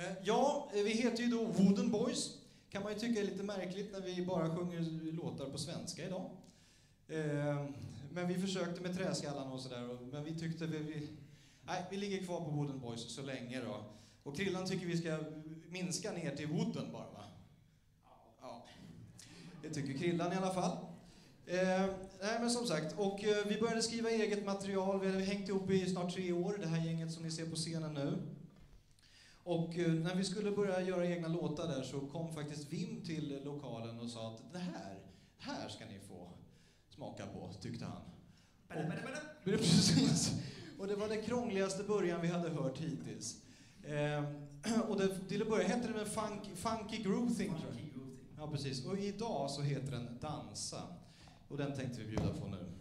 Ja, vi heter ju då Wooden Boys. Kan man ju tycka är lite märkligt när vi bara sjunger låtar på svenska idag. Men vi försökte med träskallarna och sådär. Men vi tyckte vi ligger kvar på Wooden Boys så länge då. Och Krillan tycker vi ska minska ner till Wooden bara, va? Ja. Det tycker Krillan i alla fall. Nej, men som sagt, och vi började skriva eget material. Vi har hängt ihop i snart 3 år, det här gänget som ni ser på scenen nu. Och när vi skulle börja göra egna låtar där så kom faktiskt Wim till lokalen och sa att det här ska ni få smaka på, tyckte han. Precis. Och det var det krångligaste början vi hade hört hittills. Och det, till att börja hette den Funky Groove Thing, tror jag. Ja, precis. Och idag så heter den Dansa. Och den tänkte vi bjuda på nu.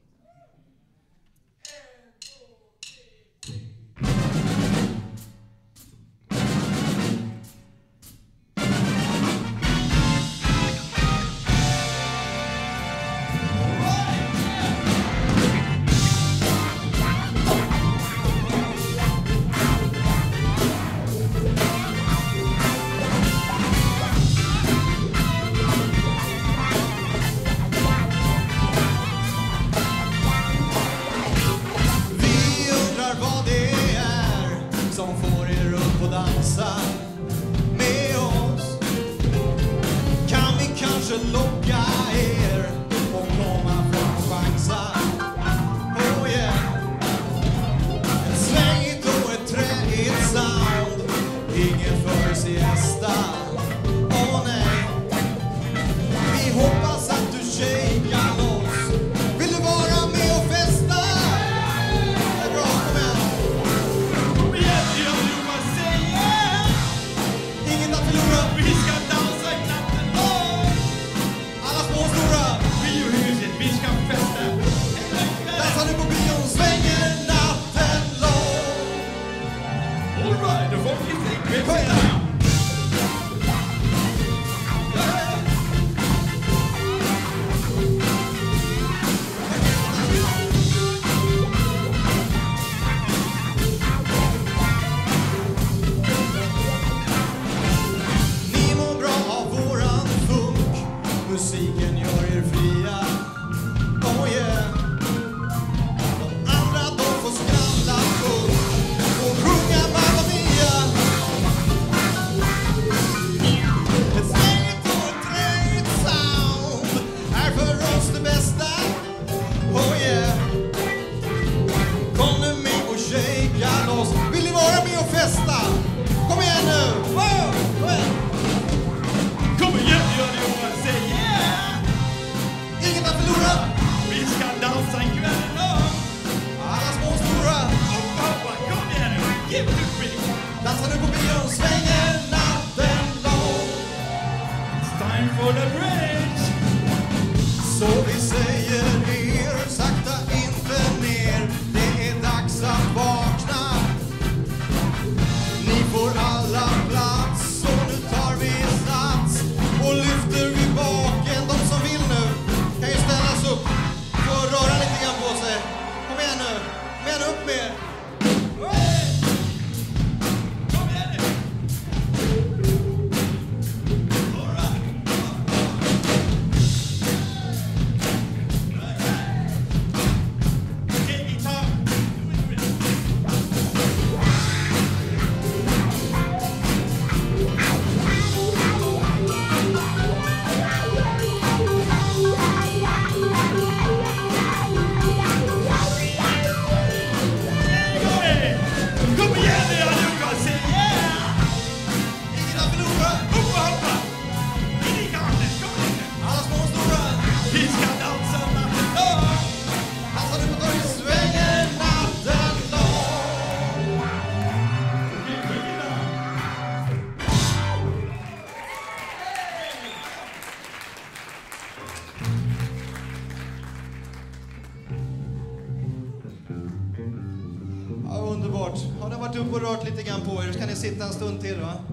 Underbart. Har ni varit upp och rört lite grann på er så kan ni sitta en stund till, va?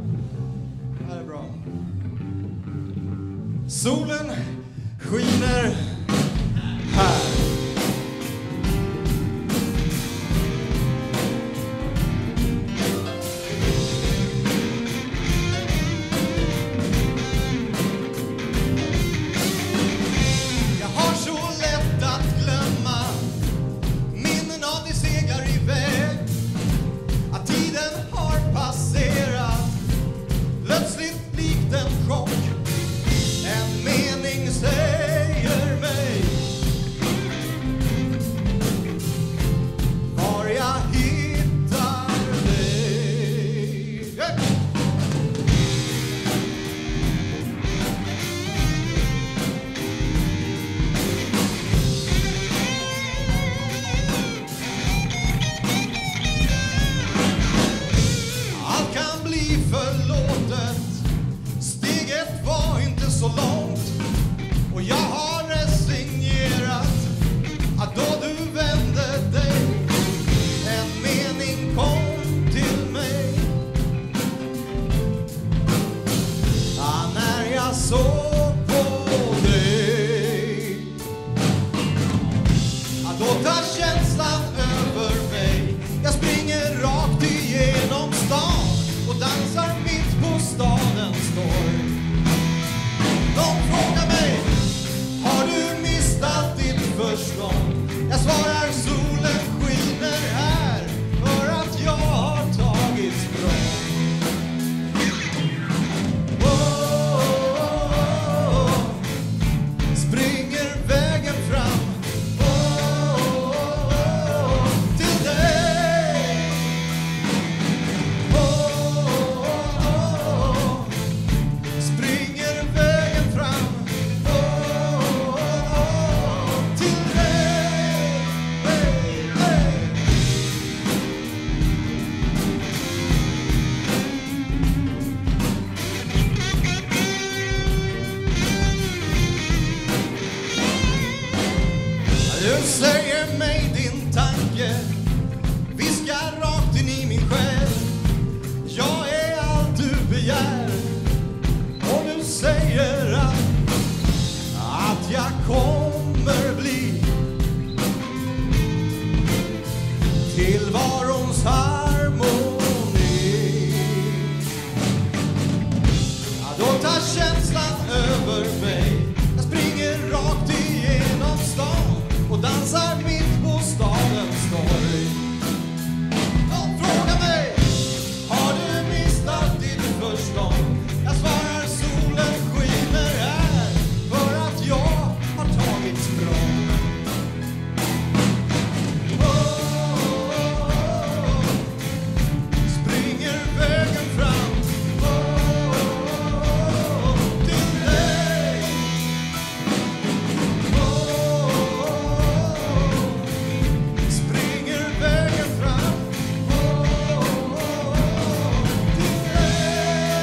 Det här är bra. Solen skiner här. förlåtet. Steget var inte så långt och jag har resignerat att då du vände dig en mening kom till mig. När jag såg på dig, då tar känslan över mig. Jag springer rakt igenom stan och dansar mitt på stadens torg. De frågar mig, har du missat ditt förstånd? Jag svarar, solen skiner här för att jag har tagit språng. Springer vägen fram till dig. Springer vägen fram till dig. Du säger mig din tanke, viskar rakt in i min själ. Jag är allt du begär och du säger att jag kommer bli tillvarons harmoni. Då tar känslan över mig. Jag springer rakt igenom stan och dansar mitt på stadens torg. De frågar mig, har du missat ditt förstånd? Jag svarar, solen skiner här för att jag har tagit språng. Springer vägen fram till dig. Springer vägen fram till dig.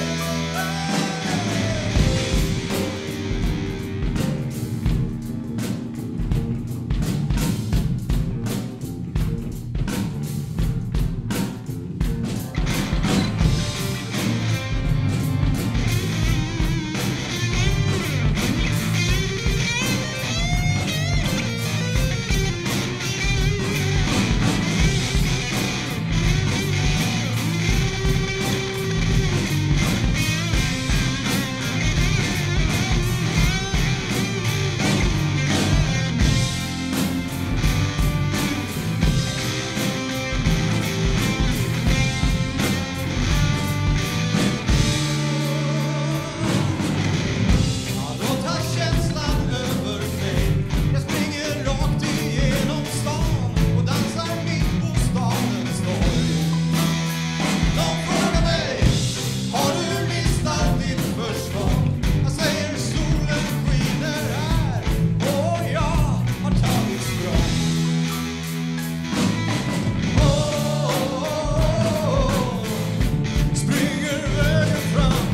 Då tar känslan över mig. Jag springer rakt igenom stan och dansar mitt på stadens torg. De frågar mig, har du missat ditt förstånd? Jag säger, solen skiner här och jag har tagit språng. Springer vägen fram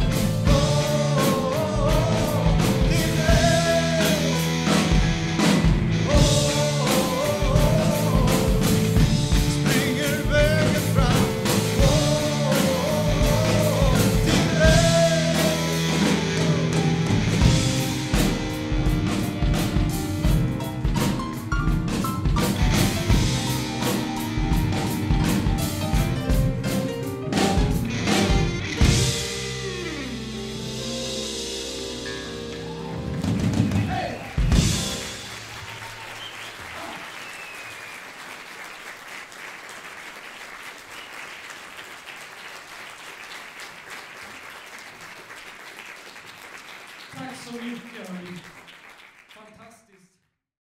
till dig. Springer vägen fram till dig. Tack så mycket.